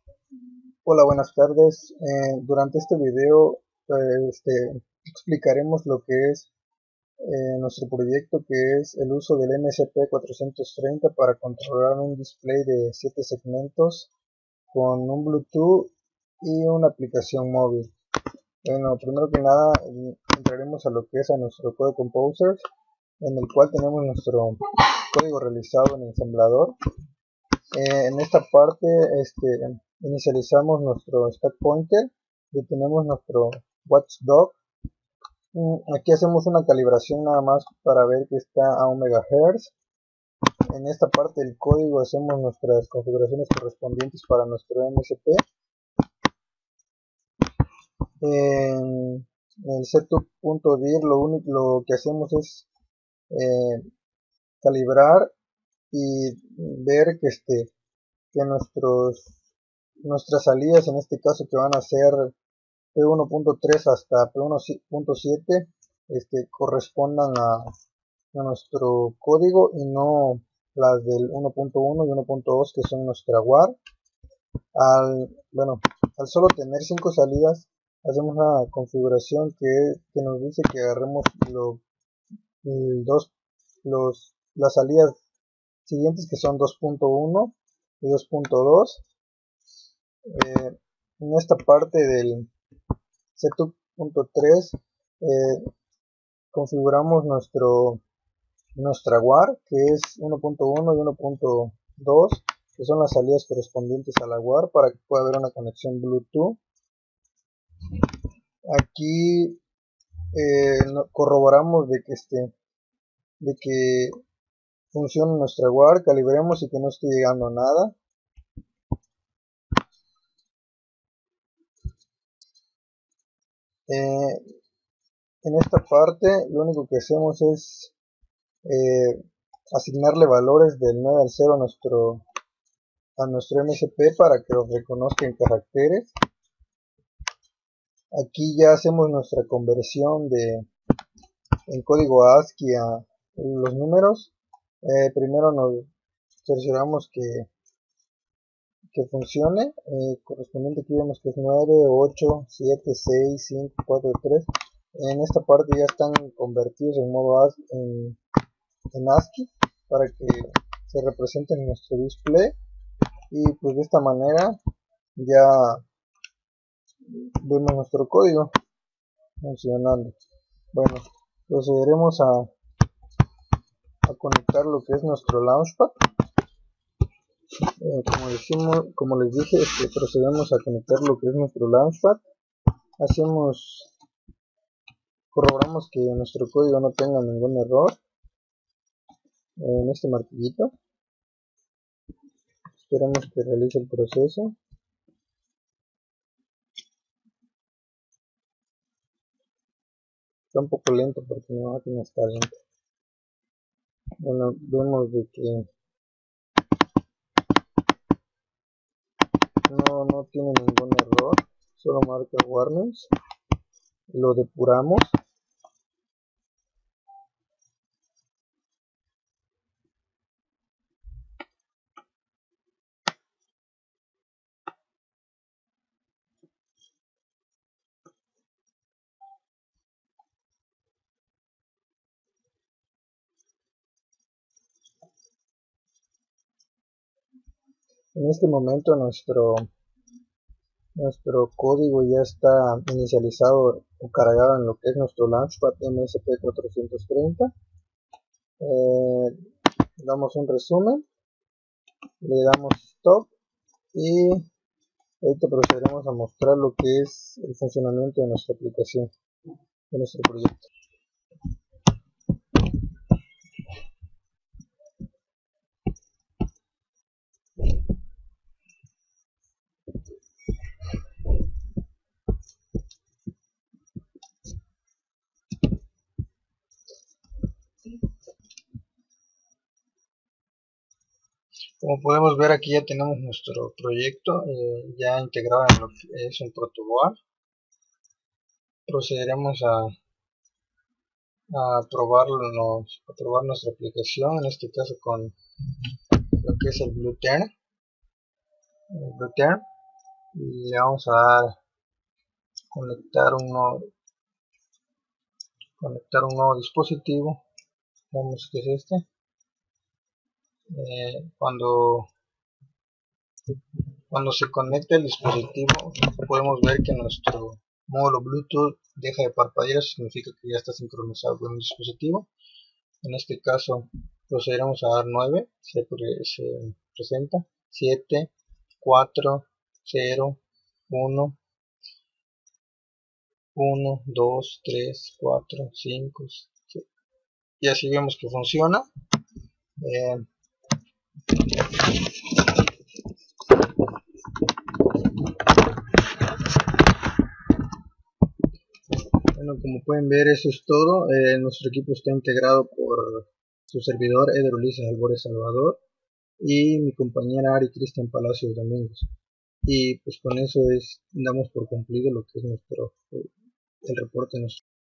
Hola, buenas tardes. Durante este video explicaremos lo que es nuestro proyecto, que es el uso del MSP430 para controlar un display de 7 segmentos con un Bluetooth y una aplicación móvil. Bueno, primero que nada entraremos a lo que es a nuestro Code Composer, en el cual tenemos nuestro código realizado en ensamblador. En esta parte inicializamos nuestro stack pointer y tenemos nuestro watchdog. Aquí hacemos una calibración nada más para ver que está a 1 MHz. En esta parte del código hacemos nuestras configuraciones correspondientes para nuestro MSP. En el setup.dir lo que hacemos es calibrar y ver que nuestras salidas, en este caso que van a ser P1.3 hasta P1.7, correspondan a nuestro código y no las del 1.1 y 1.2 que son nuestra WAR. Al solo tener 5 salidas, hacemos una configuración que nos dice que agarremos las salidas siguientes, que son 2.1 y 2.2. En esta parte del setup.3 configuramos nuestra WAR, que es 1.1 y 1.2, que son las salidas correspondientes a la WAR, para que pueda haber una conexión Bluetooth. Aquí corroboramos de que funcione nuestra WAR, calibremos y que no esté llegando nada. En esta parte lo único que hacemos es asignarle valores del 9 al 0 a nuestro MSP para que lo reconozca en caracteres. Aquí ya hacemos nuestra conversión en código ASCII a los números. Primero nos cercioramos que funcione. Correspondiente aquí vemos que es 9, 8, 7, 6, 5, 4, 3. En esta parte ya están convertidos en modo en ASCII para que se representen en nuestro display, y pues de esta manera ya vemos nuestro código funcionando. Bueno, procederemos a conectar lo que es nuestro Launchpad. Como les dije, procedemos a conectar lo que es nuestro Launchpad. Corroboramos que nuestro código no tenga ningún error en este martillito. Esperemos que realice el proceso. Está un poco lento porque mi máquina está lenta. Bueno, vemos de que no tiene ningún error, solo marca warnings. Lo depuramos. En este momento nuestro código ya está inicializado o cargado en lo que es nuestro Launchpad MSP430. Damos un resumen, le damos stop y ahorita procederemos a mostrar lo que es el funcionamiento de nuestra aplicación, de nuestro proyecto. Como podemos ver, aquí ya tenemos nuestro proyecto ya integrado en lo que es un protoboard. Procederemos a probar nuestra aplicación, en este caso con lo que es el Bluetooth. y le vamos a dar conectar un nuevo dispositivo. Vemos que es este. Cuando se conecta el dispositivo, podemos ver que nuestro módulo Bluetooth deja de parpadear. Eso significa que ya está sincronizado con el dispositivo. En este caso procederemos a dar 9, se presenta 7, 4, 0, 1, 1, 2, 3, 4, 5, 6. Y así vemos que funciona. Bueno, como pueden ver, eso es todo. Nuestro equipo está integrado por su servidor Eder Ulises Albores Salvador y mi compañera Ari Cristian Palacios Domingos. Y pues con eso damos por concluido lo que es el reporte de nuestro